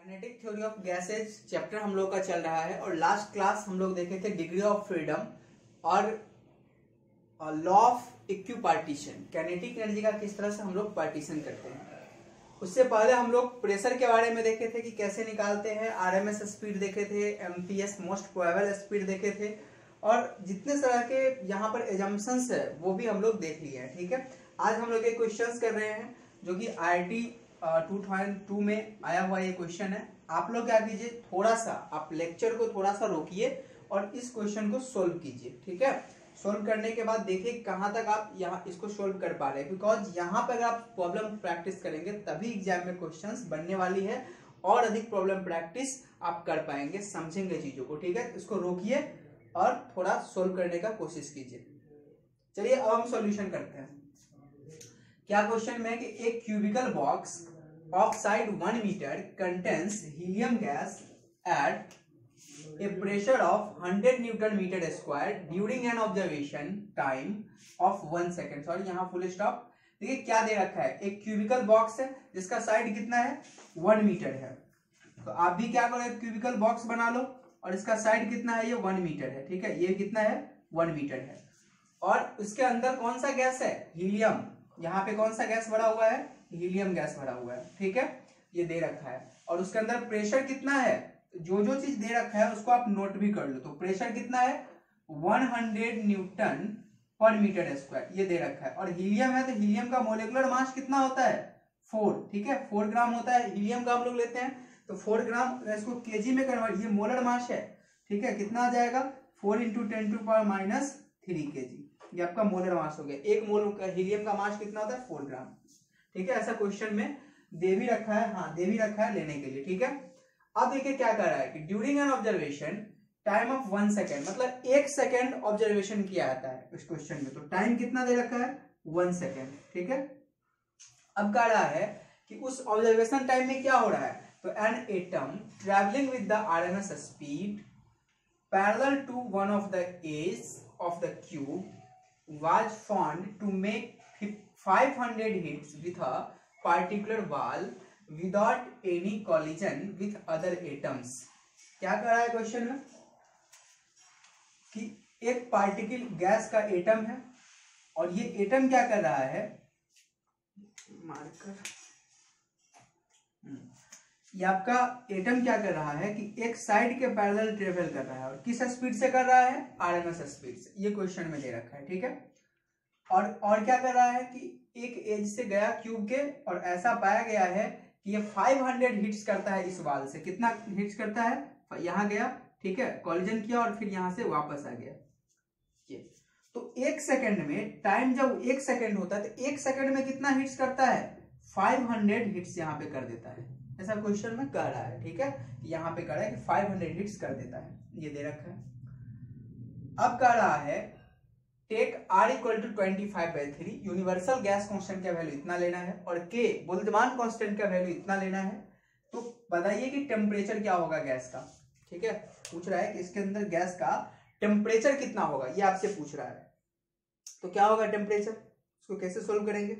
Kinetic theory of gases chapter हम लोग का चल रहा है और लास्ट क्लास हम लोग देखे थे डिग्री ऑफ फ्रीडम और law of equipartition, kinetic energy का किस तरह से हम लोग पार्टीशन करते हैं। उससे पहले हम लोग प्रेशर के बारे में देखे थे कि कैसे निकालते हैं, आरएमएस स्पीड देखे थे, एमपीएस मोस्ट प्रोबेबल स्पीड देखे थे और जितने तरह के यहाँ पर एजम्पशंस है वो भी हम लोग देख लिए हैं। ठीक है, आज हम लोग एक क्वेश्चंस कर रहे हैं जो कि IIT 2002 में आया हुआ ये क्वेश्चन है। आप लोग क्या कीजिए, थोड़ा सा आप लेक्चर को थोड़ा सा रोकिए और इस क्वेश्चन को सोल्व कीजिए। ठीक है, सोल्व करने के बाद देखिए कहाँ तक आप यहाँ इसको सोल्व कर पा रहे हैं, बिकॉज यहाँ पर अगर आप प्रॉब्लम प्रैक्टिस करेंगे तभी एग्जाम में क्वेश्चंस बनने वाली है और अधिक प्रॉब्लम प्रैक्टिस आप कर पाएंगे, समझेंगे चीजों को। ठीक है, इसको रोकिए और थोड़ा सोल्व करने का कोशिश कीजिए। चलिए अब हम सॉल्यूशन करते हैं। क्या क्वेश्चन में है कि एक cubical box of side 1 metre contains helium gas at a pressure of 100 Newton meter square during an observation time of 1 second। Sorry, यहाँ फुल स्टॉप। देखिए क्या दे रखा है, एक क्यूबिकल बॉक्स है जिसका साइड कितना है, 1 मीटर है। तो आप भी क्या करो, एक क्यूबिकल बॉक्स बना लो और इसका साइड कितना है, ये 1 मीटर है। ठीक है, ये कितना है, 1 मीटर है और उसके अंदर कौन सा गैस है, हीलियम। यहाँ पे कौन सा गैस भरा हुआ है, हीलियम गैस भरा हुआ है। ठीक है, ये दे रखा है और उसके अंदर प्रेशर कितना है, जो जो चीज दे रखा है उसको आप नोट भी कर लो। तो प्रेशर कितना है, 100 न्यूटन पर मीटर स्क्वायर, ये दे रखा है। और हीलियम है तो हीलियम का मोलिकुलर मास कितना होता है, 4। ठीक है, 4 ग्राम होता है हीलियम का हम लोग लेते हैं। तो 4 ग्राम, इसको केजी में कन्वर्ट, ये मोलर मास है। ठीक है, कितना आ जाएगा, 4 × 10⁻³ kg, ये आपका मोलर मास हो गया। एक मोल का हीलियम का मास कितना होता है, 4 ग्राम। ठीक है, ऐसा क्वेश्चन में दे भी रखा है, हाँ दे भी रखा है लेने के लिए। ठीक है, अब देखिए क्या कर रहा है कि during an observation time of 1 second, मतलब 1 सेकेंड ऑब्जर्वेशन किया जाता है इस क्वेश्चन में। तो टाइम कितना दे रखा है, 1 सेकेंड। ठीक है, अब कह रहा है कि उस ऑब्जर्वेशन टाइम में क्या हो रहा है, तो an atom travelling with the RMS speed parallel to one of the edge of the cube was found to make 500 hits with a particular wall without any collision with other atoms। क्या कर रहा है question में कि एक particle gas का atom है और ये एटम क्या कर रहा है, मार्कर, ये आपका एटम क्या कर रहा है कि एक साइड के पैरेलल ट्रेवल कर रहा है और किस स्पीड से कर रहा है, आरएमएस स्पीड से। ये क्वेश्चन में दे रखा है। ठीक है, और क्या कर रहा है कि एक एज से गया क्यूब के और ऐसा पाया गया है कि ये 500 हिट्स करता है इस वाल से। कितना हिट्स करता है, यहां गया, ठीक है, कॉलिजन किया और फिर यहां से वापस आ गया। ये तो 1 सेकंड में, टाइम जब 1 सेकंड होता है तो 1 सेकंड में कितना हिट्स करता है, 500 हिट्स यहाँ पे कर देता है। ऐसा क्वेश्चन में कह रहा है। ठीक है, यहाँ पे कह रहा है कि 500 हिट्स कर देता है, ये दे रखा है। अब कह रहा है take R = 25/3, universal gas constant का वैल्यू इतना लेना है और K बोल्ट्जमान कांस्टेंट का वैल्यू इतना लेना है। तो बताइए कि टेम्परेचर क्या होगा गैस का। ठीक है, पूछ रहा है कि इसके अंदर गैस का टेम्परेचर कितना होगा, ये आपसे पूछ रहा है। तो क्या होगा टेम्परेचर, इसको कैसे सोल्व करेंगे।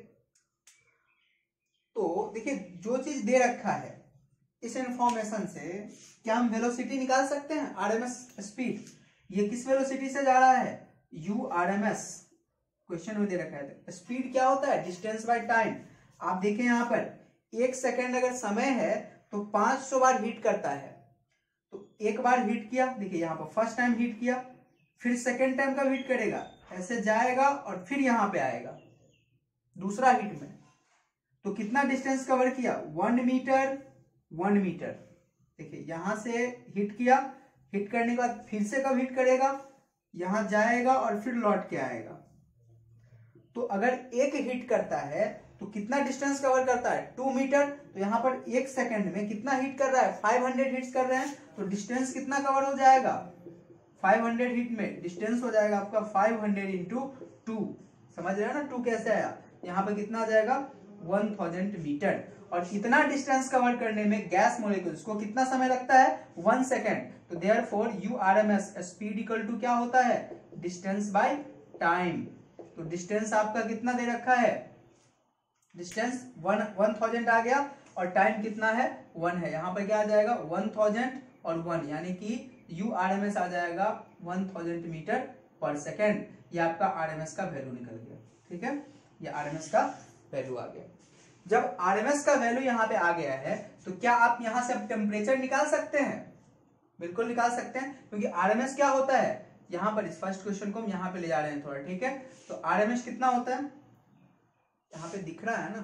तो देखिए जो चीज दे रखा है इस इंफॉर्मेशन से क्या हम वेलोसिटी निकाल सकते हैं, आरएमएस स्पीड। ये किस वेलोसिटी से जा रहा है, URMS, क्वेश्चन में दे रखा है। स्पीड क्या होता है, डिस्टेंस बाय टाइम। आप देखें यहाँ पर 1 सेकेंड अगर समय है तो 500 बार हीट करता है। तो एक बार हीट किया, देखिए यहाँ पर फर्स्ट टाइम हीट किया, फिर सेकेंड टाइम कब हीट करेगा, ऐसे जाएगा और फिर यहाँ पे आएगा दूसरा हीट में। तो कितना डिस्टेंस कवर किया, 1 मीटर 1 मीटर। देखिए यहां से हिट किया, हिट करने के बाद फिर से कब हिट करेगा, यहां जाएगा और फिर लौट के आएगा। तो अगर एक हिट करता है तो कितना डिस्टेंस कवर करता है, 2 मीटर। तो यहां पर 1 सेकंड में कितना हिट कर रहा है, 500 हिट्स कर रहे हैं। तो डिस्टेंस कितना कवर हो जाएगा, 500 हिट में डिस्टेंस हो जाएगा आपका 500 × 2। समझ रहे हैं ना, 2 कैसे आया, यहाँ पे कितना आ जाएगा, 1000 मीटर। और इतना डिस्टेंस कवर करने में गैस मॉलिक्यूल्स को कितना समय लगता है, 1 सेकेंड। तो therefore URMS speed equal to क्या होता है, डिस्टेंस बाय टाइम। तो डिस्टेंस आपका कितना दे रखा है, डिस्टेंस 1000 आ गया और टाइम कितना है 1 है। यहाँ पर क्या आ जाएगा 1000 और 1 यानी कि URMS आ जाएगा 1000 मीटर पर सेकेंड। ये आपका RMS का वैल्यू निकल गया, ठीक है, ये RMS का वैल्यू आ गया। जब RMS का वैल्यू यहाँ पे आ गया है तो क्या आप यहाँ से अब टेम्परेचर निकाल सकते हैं? बिल्कुल निकाल सकते हैं, क्योंकि RMS क्या होता है, यहाँ पर इस फर्स्ट क्वेश्चन को हम यहाँ पे ले जा रहे हैं थोड़ा, ठीक है। तो RMS कितना होता है, यहाँ पे दिख रहा है ना,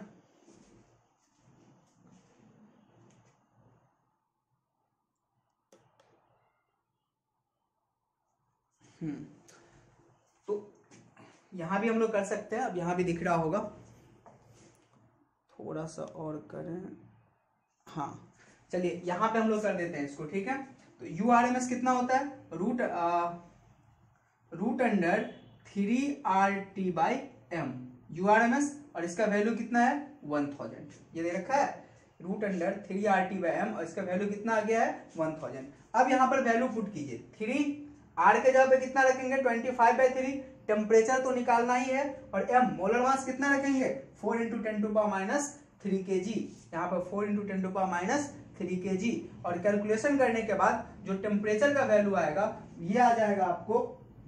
तो यहां भी हम लोग कर सकते हैं। अब यहां भी दिख रहा होगा, थोड़ा सा और करें, हाँ चलिए यहां पे हम लोग कर देते हैं इसको, ठीक है। तो URMS कितना होता है, रूट अंडर 3RT/m URMS, और इसका वैल्यू कितना है 1000, ये दे रखा है रूट अंडर 3RT/m और इसका वैल्यू कितना आ गया है 1000। अब यहाँ पर वैल्यू पुट कीजिए, 3R के जगह पे कितना रखेंगे 25/3, टेम्परेचर तो निकालना ही है, और m मोलर मास कितना रखेंगे 4 × 10⁻³ kg, यहाँ पर 4 × 10⁻³ kg, और कैलकुलेशन करने के बाद जो टेम्परेचर का वैल्यू आएगा ये आ जाएगा आपको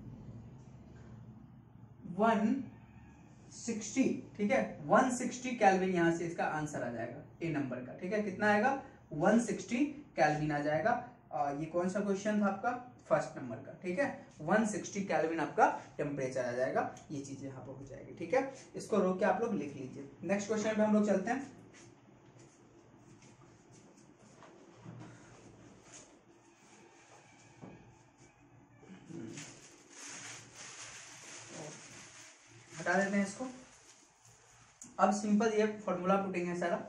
160, ठीक है, 160 केल्विन, यहां से इसका आंसर आ जाएगा ए नंबर का, ठीक है। कितना आएगा 160 केल्विन आ जाएगा। ये कौन सा क्वेश्चन था आपका, फर्स्ट नंबर का, ठीक है। 160 केल्विन आपका टेम्परेचर आ जाएगा, ये चीजें यहाँ पर हो जाएगी, ठीक है। इसको रोक के आप लोग लिख लीजिए। नेक्स्ट क्वेश्चन पे हम लोग चलते हैं। हटा देते हैं इसको। अब सिंपल ये फॉर्मूला पुटिंग है सारा,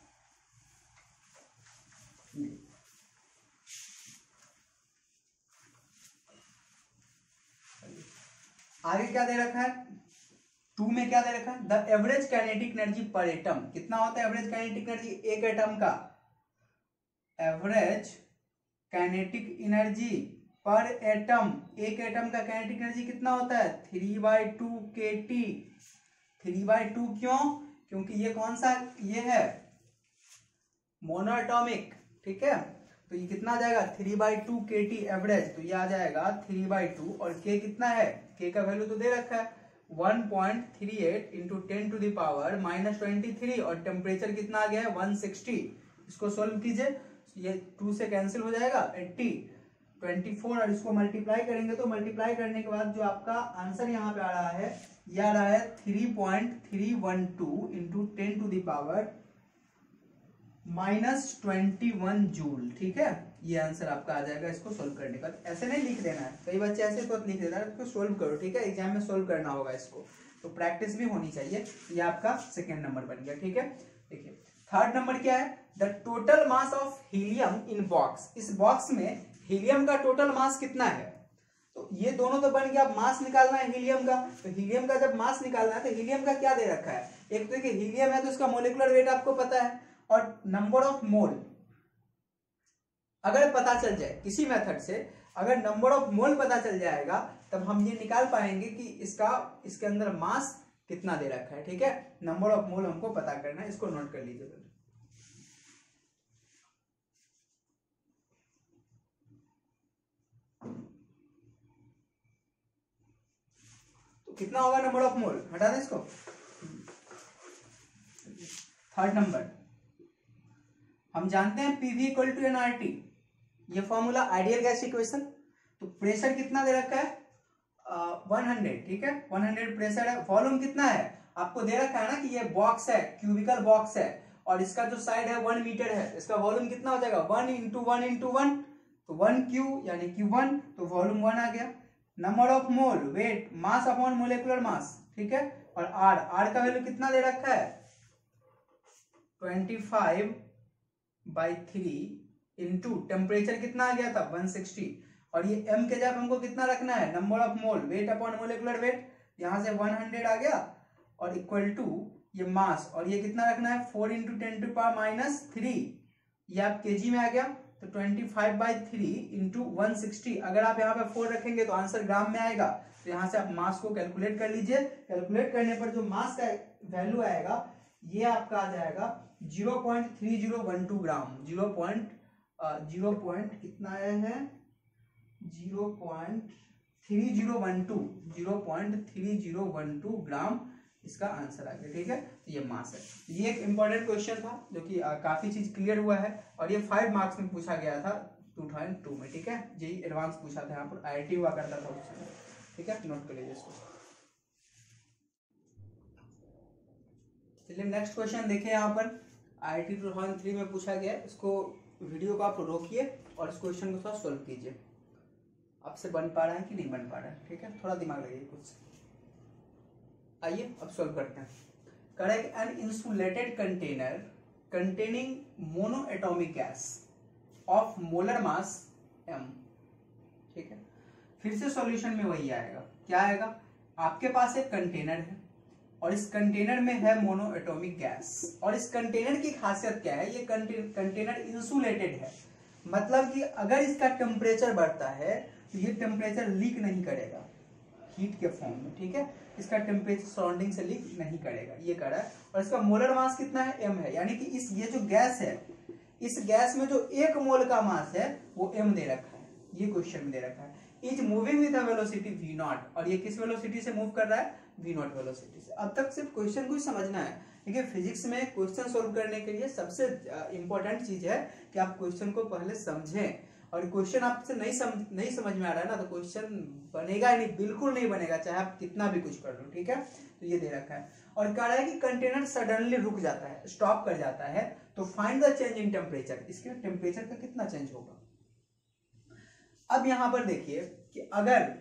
आगे क्या दे रखा है 2 में, क्या दे रखा है the average kinetic energy per atom, कितना होता है एवरेज काइनेटिक एनर्जी एक एटम का, average kinetic energy per atom, एक एटम का काइनेटिक एनर्जी कितना होता है 3/2 kT। 3/2 क्यों, क्योंकि ये कौन सा, ये है मोनोएटॉमिक, ठीक है। तो ये कितना आ जाएगा 3/2 kT एवरेज, तो ये आ जाएगा 3/2, और k कितना है, k का वैल्यू तो दे रखा है 1.38 × 10⁻⁻23, और टेम्परेचर कितना आ गया है 160। इसको सोल्व कीजिए, ये 2 से कैंसिल हो जाएगा 80, 24, और इसको मल्टीप्लाई करेंगे तो मल्टीप्लाई करने के बाद जो आपका आंसर यहाँ पे आ रहा है, ये आ रहा है 3.312 × 10⁻21 जूल, ठीक है। ये आंसर आपका आ जाएगा इसको सोल्व करने का। ऐसे नहीं लिख देना है, कई बच्चे ऐसे तो लिख देना है, इसको सोल्व करो, ठीक है, एग्जाम में सोल्व करना होगा इसको, तो प्रैक्टिस भी होनी चाहिए। ये आपका सेकेंड नंबर बन गया, ठीक है। देखिए थर्ड नंबर क्या है, the total mass of helium in box, इस बॉक्स में हीलियम का टोटल मास कितना है। तो ये दोनों तो बन गया, मास निकालना है हीलियम का, तो हीलियम का जब मास निकालना है तो हीलियम का क्या दे रखा है, एक तो देखिए हीलियम है तो इसका मोलिकुलर वेट आपको पता है, और नंबर ऑफ मोल अगर पता चल जाए किसी मेथड से, अगर नंबर ऑफ मोल पता चल जाएगा तब हम ये निकाल पाएंगे कि इसके अंदर मास कितना दे रखा है, ठीक है। नंबर ऑफ मोल हमको पता करना है, इसको नोट कर लीजिए। तो कितना होगा नंबर ऑफ मोल, हटा दें इसको। थर्ड नंबर हम जानते हैं PV = nRT, ये फॉर्मूला आइडियल गैस इक्वेशन। तो प्रेशर कितना दे रखा है 100, ठीक है, 100 प्रेशर है। वॉल्यूम कितना है आपको दे रखा है ना कि ये बॉक्स है, क्यूबिकल बॉक्स है, और इसका जो साइड है 1 मीटर है, इसका वॉल्यूम कितना हो जाएगा 1 × 1 × 1, तो 1Q यानी Q1, तो वॉल्यूम 1 आ गया। Number of mole, weight, mass upon molecular mass, ठीक है, और R का वैल्यू कितना दे रखा है 25/3 इंटू टेम्परेचर कितना आ गया था 160, और ये m के जगह हमको कितना रखना है number of mole, weight upon molecular weight, यहां से 100 आ गया, और इक्वल टू ये मास, और ये कितना रखना है 4 × 10⁻³ ये आप kg में आ गया, तो 25/3 इंटू 160, अगर आप यहाँ पे 4 रखेंगे तो आंसर ग्राम में आएगा, तो यहाँ से आप मास को कैलकुलेट कर लीजिए। कैलकुलेट करने पर जो मास का वैल्यू आएगा ये आपका आ जाएगा 0.3012 ग्राम, 0. कितना आया है 0.3012 ग्राम इसका आंसर आ गया। ठीक है, तो ये मास है। ये एक इंपॉर्टेंट क्वेश्चन था जो कि काफी चीज क्लियर हुआ है और ये 5 मार्क्स में पूछा गया था 2002 में। ठीक है, जेई एडवांस पूछा था यहाँ पर, IIT हुआ करता था उस समय। ठीक है, नोट कर लीजिए इसको। चलिए नेक्स्ट क्वेश्चन देखें यहाँ पर, IIT 2003 में पूछा गया। इसको वीडियो को आप रोकिए और इस क्वेश्चन को थोड़ा सोल्व कीजिए। आपसे बन पा रहा है कि नहीं बन पा रहा है? ठीक है, थोड़ा दिमाग लगाइए कुछ। आइए अब सोल्व करते हैं। Correct, an insulated container containing mono atomic gas of molar mass m। ठीक है, फिर से सॉल्यूशन में वही आएगा। क्या आएगा? आपके पास एक कंटेनर है और इस कंटेनर में है मोनो एटॉमिक गैस, और इस कंटेनर की खासियत क्या है? ये कंटेनर इंसुलेटेड है, मतलब कि अगर इसका टेम्परेचर बढ़ता है तो ये टेम्परेचर लीक नहीं करेगा हीट के फॉर्म में। ठीक है, इसका टेम्परेचर सराउंडिंग से लीक नहीं करेगा, ये कर रहा है। और इसका मोलर मास कितना है? m है, यानी कि ये जो गैस है, इस गैस में जो 1 मोल का मास है वो m दे रखा है, ये क्वेश्चन में दे रखा है। Is moving with velocity v0, और ये किस वेलोसिटी से मूव कर रहा है? v0 वेलोसिटी से। अब तक सिर्फ क्वेश्चन को ही समझना है। देखिए फिजिक्स में क्वेश्चन सोल्व करने के लिए सबसे इंपॉर्टेंट चीज है कि आप क्वेश्चन को पहले समझें, और क्वेश्चन आपसे नहीं समझ में आ रहा है ना तो क्वेश्चन बनेगा ही नहीं, बिल्कुल नहीं बनेगा, चाहे आप कितना भी कुछ कर लो। ठीक है, तो ये दे रखा है और कह रहा है कि कंटेनर सडनली रुक जाता है, स्टॉप कर जाता है, तो find the change in temperature. इसके टेम्परेचर का कितना चेंज होगा? अब यहां पर देखिए कि अगर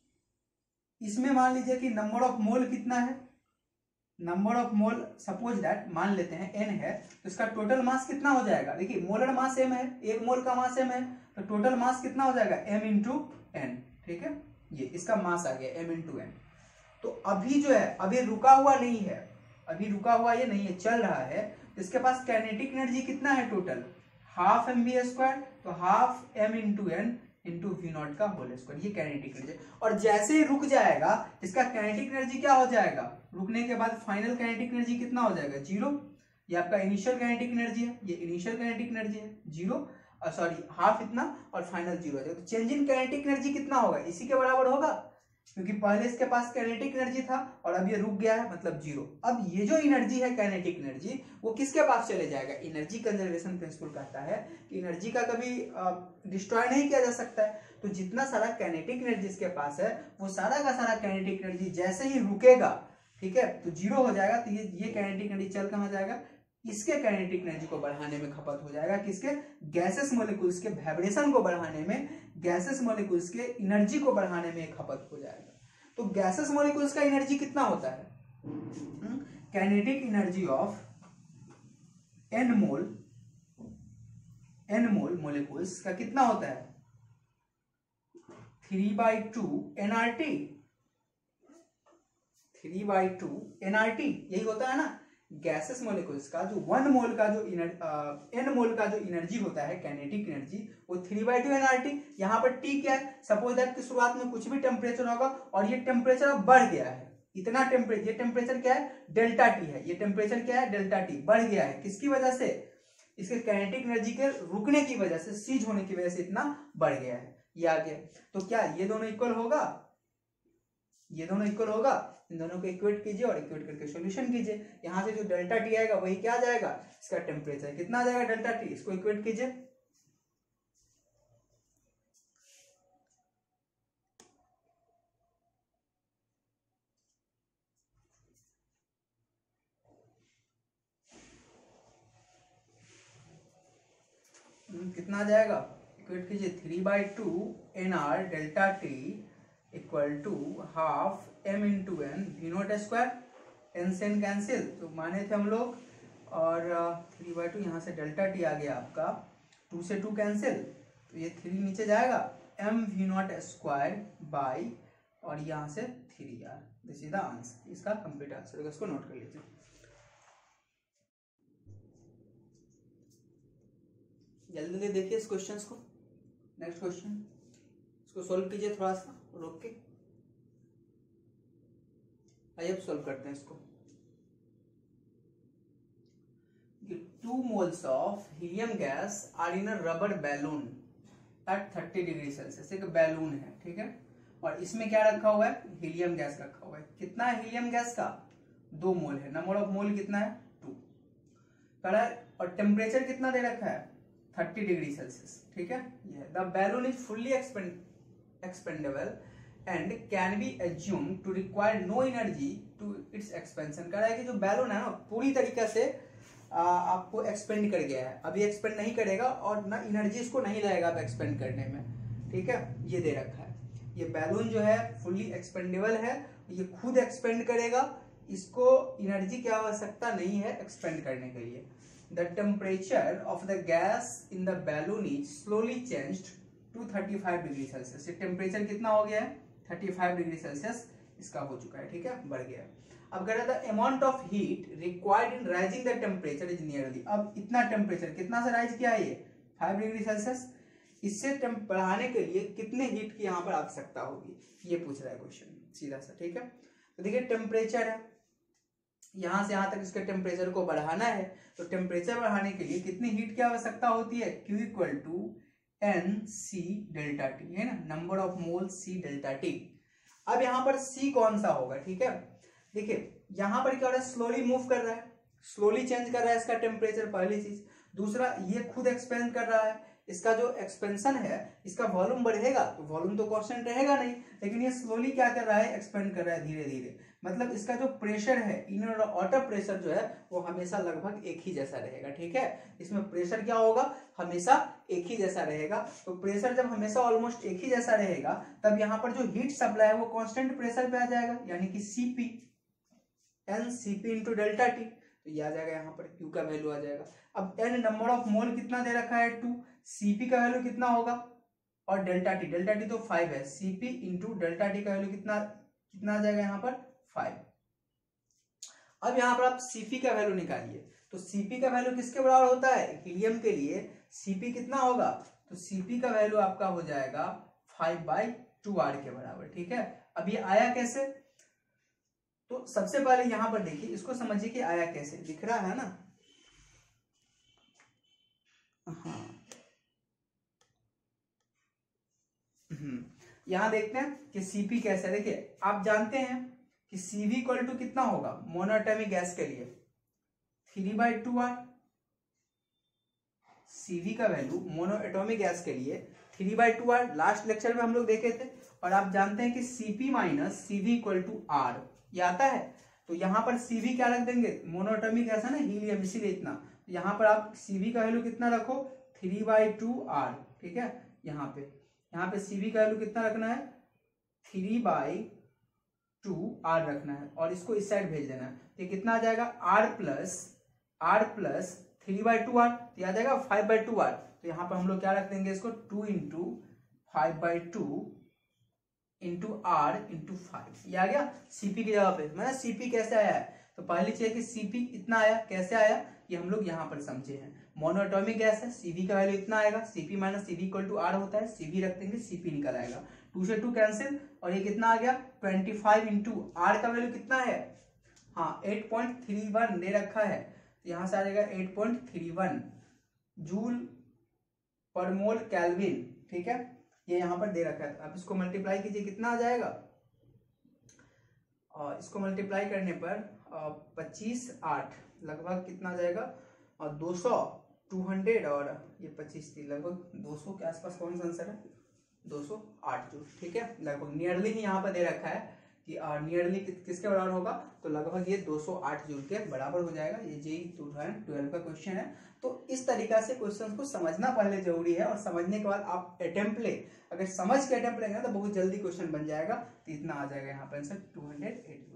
इसमें मान लीजिए कि नंबर ऑफ मोल कितना है, number of mole suppose that मान लेते हैं n है, तो इसका टोटल मास कितना हो जाएगा? देखिए मोलर मास m है, 1 मोल का मास m है, तो टोटल मास कितना हो जाएगा? m into n। ठीक है, ये इसका मास आ गया m इंटू n। तो अभी जो है अभी रुका हुआ नहीं है, अभी रुका हुआ ये नहीं है, चल रहा है। तो इसके पास काइनेटिक एनर्जी कितना है टोटल? हाफ mv², तो half m into n into v0 का होल स्क्वायर, ये काइनेटिक एनर्जी। और जैसे ही रुक जाएगा इसका काइनेटिक एनर्जी क्या हो जाएगा? रुकने के बाद फाइनल काइनेटिक एनर्जी कितना हो जाएगा? 0। ये आपका इनिशियल काइनेटिक एनर्जी है, ये इनिशियल काइनेटिक एनर्जी है 0, सॉरी हाफ इतना, और फाइनल 0 हो जाएगा। तो चेंज इन काइनेटिक एनर्जी कितना होगा? इसी के बराबर होगा, क्योंकि पहले इसके पास काइनेटिक एनर्जी था और अब ये रुक गया है, मतलब 0। अब ये जो एनर्जी है काइनेटिक एनर्जी, वो किसके पास चले जाएगा? एनर्जी कंजर्वेशन प्रिंसिपल कहता है कि एनर्जी का कभी डिस्ट्रॉय नहीं किया जा सकता है। तो जितना सारा काइनेटिक एनर्जी इसके पास है वो सारा का सारा काइनेटिक एनर्जी जैसे ही रुकेगा, ठीक है, तो 0 हो जाएगा। तो ये काइनेटिक एनर्जी चल कहाँ जाएगा? इसके काइनेटिक एनर्जी को बढ़ाने में खपत हो जाएगा, किसके? गैसेस मॉलिक्यूल्स के वाइब्रेशन को बढ़ाने में, गैसेस मॉलिक्यूल्स के एनर्जी को बढ़ाने में खपत हो जाएगा। तो गैसेस मॉलिक्यूल्स का एनर्जी कितना होता है? Kinetic energy of n mole molecules का कितना होता है? 3/2 nRT, 3/2 nRT, यही होता है ना। गैसेस मॉलिक्यूल्स का जो 1 मोल का जो n मोल का जो एनर्जी होता है काइनेटिक एनर्जी, वो 3/2 nRT। यहाँ पर T क्या है? सपोज दैट कि शुरुआत में कुछ भी टेम्परेचर होगा और ये टेम्परेचर अब बढ़ गया है, इतना टेम्परेचर, ये टेम्परेचर क्या है? डेल्टा T है, ये टेम्परेचर क्या है? डेल्टा T बढ़ गया है। किसकी वजह से? इसके काइनेटिक एनर्जी के रुकने की वजह से, सीज होने की वजह से इतना बढ़ गया है, ये आ गया। तो क्या ये दोनों इक्वल होगा? ये दोनों इक्वल होगा। इन दोनों को इक्वेट कीजिए और इक्वेट करके सॉल्यूशन कीजिए। यहां से जो डेल्टा टी आएगा वही क्या आ जाएगा? इसका टेम्परेचर कितना आ जाएगा? Delta T. इसको इक्वेट कीजिए। कितना आ जाएगा? इक्वेट कीजिए। 3/2 nr delta T equal to half m into n v0 square, n से एन कैंसिल, तो माने थे हम लोग, और 3/2 यहाँ से डेल्टा टी आ गया आपका, 2 से 2 कैंसिल, तो ये 3 नीचे जाएगा, m v0 स्क्वायर बाई, और यहाँ से 3r। This is the answer, इसका कंप्लीट आंसर, इसको नोट कर लीजिए। जल्दी जल्दी देखिए इस क्वेश्चन को। नेक्स्ट क्वेश्चन, इसको सोल्व कीजिए थोड़ा सा रोक के। आइए अब सोल्व करते हैं इसको। 2 moles of helium gas are in a rubber balloon at 30 degree Celsius. एक बैलून है, ठीक है, और इसमें क्या रखा हुआ है, हीलियम गैस रखा हुआ है। कितना है हीलियम गैस का, 2 मोल है। नंबर ऑफ मोल कितना है, 2 कड़ा है। और टेम्परेचर कितना दे रखा है, 30 डिग्री सेल्सियस, ठीक है। The balloon is fully expandable and can be assume to require no energy to its expansion. कह रहा है कि जो बैलून है ना पूरी तरीके से आपको एक्सपेंड कर गया है, अभी एक्सपेंड नहीं करेगा और ना एनर्जी इसको नहीं लगेगा अब एक्सपेंड करने में, ठीक है। ये दे रखा है, ये बैलून जो है फुल्ली एक्सपेंडेबल है, ये खुद एक्सपेंड करेगा, इसको एनर्जी की आवश्यकता नहीं है एक्सपेंड करने के लिए। The temperature of the gas in the balloon is slowly changed to 35 degree Celsius. Temperature कितना हो गया है, 35 डिग्री सेल्सियस इसका हो चुका है, ठीक है, बढ़ गया। अब कह रहा था amount of heat required in raising the temperature is nearly. अब इतना टेम्परेचर कितना से राइज किया है, ये 5 डिग्री सेल्सियस, इससे बढ़ाने के लिए कितने हीट की यहाँ पर आवश्यकता होगी, ये पूछ रहा है क्वेश्चन सीधा सा, ठीक है। तो देखिए टेम्परेचर है, यहां से यहां तक इसके टेम्परेचर को बढ़ाना है, तो टेम्परेचर बढ़ाने के लिए कितनी हीट की आवश्यकता होती है, Q equal to NC delta T, है ना, number of mole C delta T. अब यहाँ पर C कौन सा होगा, ठीक है। देखिए यहां पर क्या हो रहा है, स्लोली मूव कर रहा है, स्लोली चेंज कर रहा है इसका टेम्परेचर, पहली चीज। दूसरा, ये खुद एक्सपेंड कर रहा है, इसका जो एक्सपेंशन है इसका वॉल्यूम बढ़ेगा तो वॉल्यूम तो कांस्टेंट रहेगा नहीं, लेकिन ये स्लोली क्या कर रहा है, एक्सपेंड कर रहा है धीरे धीरे। मतलब इसका जो प्रेशर है, इनर और आउटर प्रेशर जो है वो हमेशा लगभग एक ही जैसा रहेगा, ठीक है। इसमें प्रेशर क्या होगा, हमेशा एक ही जैसा रहेगा। तो प्रेशर जब हमेशा ऑलमोस्ट एक ही जैसा रहेगा तब यहाँ पर जो हीट सप्लाई है वो कांस्टेंट प्रेशर पे आ जाएगा, यानी कि Cp NCP into delta T. तो ये आ जाएगा, यहाँ पर Q का वैल्यू आ जाएगा। अब N नंबर ऑफ मोल कितना दे रखा है, 2, Cp का वैल्यू कितना होगा, और डेल्टा टी तो 5 है, Cp इंटू डेल्टा टी का वैल्यू कितना कितना आ जाएगा यहाँ पर 5। अब यहाँ पर आप Cp का वैल्यू निकालिए, तो Cp का वैल्यू किसके बराबर होता है, हीलियम के लिए Cp कितना होगा, तो Cp का वैल्यू आपका हो जाएगा 5/2R के बराबर, ठीक है। अब ये आया कैसे, तो सबसे पहले यहां पर देखिए, इसको समझिए कि आया कैसे, दिख रहा है ना, हाँ, यहां देखते हैं कि Cp कैसे है। देखिए आप जानते हैं कि Cv इक्वल टू कितना होगा मोनोएटॉमिक गैस के लिए, 3/2R। Cv का वैल्यू मोनोएटॉमिक गैस के लिए 3/2R, लास्ट लेक्चर में हम लोग देखे थे। और आप जानते हैं कि Cp minus Cv equal to R, ये आता है। तो यहाँ पर Cv क्या रख देंगे, मोनोएटॉमिक गैस है ना हीलियम, इसीलिए इतना। तो यहाँ पर आप Cv का वैल्यू कितना रखो, 3/2R, ठीक है। यहाँ पे Cv का वैल्यू कितना रखना है, 3/2R रखना है, और इसको इस साइड भेज देना है। ये कितना आ जाएगा, R प्लस 3/2R, तो आ जाएगा 5/2R। तो यहाँ पर हम लोग क्या रख देंगे इसको, 2 इंटू 5/2 इंटू R इंटू 5, ये आ गया Cp की जगह पे। मतलब Cp कैसे आया है, तो पहली चीज कि Cp इतना आया, कैसे आया ये हम लोग यहाँ पर समझे हैं। मोनोएटॉमिक गैस है, Cv का वैल्यू इतना आएगा, Cp minus Cv equal to R होता है, Cv रख देंगे, Cp निकल आएगा, 2 से 2 कैंसिल, और ये कितना आ गया 25 इंटू R का वैल्यू कितना है, हाँ 8.31 दे रखा है, तो यहाँ से आ जाएगा 8.31 जूल पर मोल केल्विन, ठीक है। ये यहाँ पर दे रखा है, आप इसको मल्टीप्लाई कीजिए, कितना आ जाएगा, और इसको मल्टीप्लाई करने पर 25/8 लगभग कितना आ जाएगा, 200 200 और ये 25 थी, लगभग 200 के आसपास कौन सा आंसर है, 208 जूल, ठीक है। लगभग नियरली ही यहाँ पर दे रखा है कि नियरली किसके बराबर होगा, तो लगभग ये 208 जूल के बराबर हो जाएगा। ये JEE 2012 का क्वेश्चन है। तो इस तरीका से क्वेश्चन को समझना पहले जरूरी है, और समझने के बाद आप अटेम्प्ट ले, अगर समझ के अटेम्प्ट लेंगे ना तो बहुत जल्दी क्वेश्चन बन जाएगा। तो इतना आ जाएगा यहाँ पर आंसर 208।